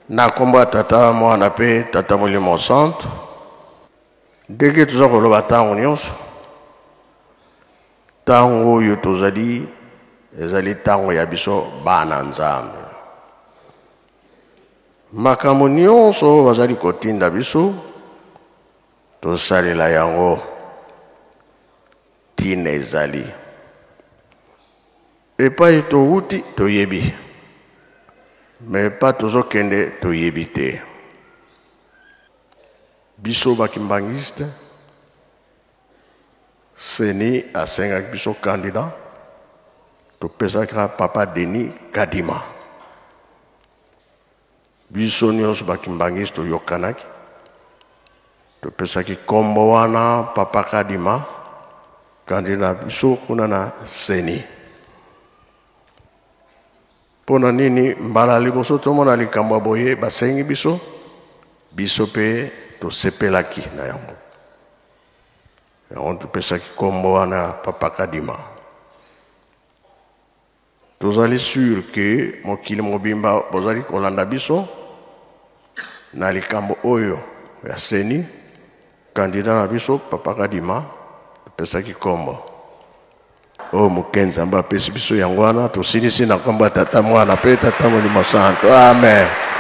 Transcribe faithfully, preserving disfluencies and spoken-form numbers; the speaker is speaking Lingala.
na komba tata mwana pe tata molimo santo ndenge toza koloba ntango nyonso ntango oyo tozali ezali ntango ya biso bana nzambe makambo nyonso bazali kotinda biso tosalela yango tina ezali epai touti toyebi me pa tozokende toyebi te biso bakimbangiste seni asengaki biso kandida topesaka papa Denis Kadima biso nyonso bakimbangiste toyokanaki topesaki kombo wana papa Kadima kandida biso kuna na seni pona nini mbala liboso tomona likambo boye basengi biso biso pe tosepelaki na yango yango topesaki kombo wana papa Kadima tozali sur ke mokili mobimba bozali kolanda biso na likambo oyo ya seni kandida na biso papa Kadima topesaki kombo o mukenza mba pesi biso yango wana tosilisi na kombo tata mwana pe tata molimo santo amen.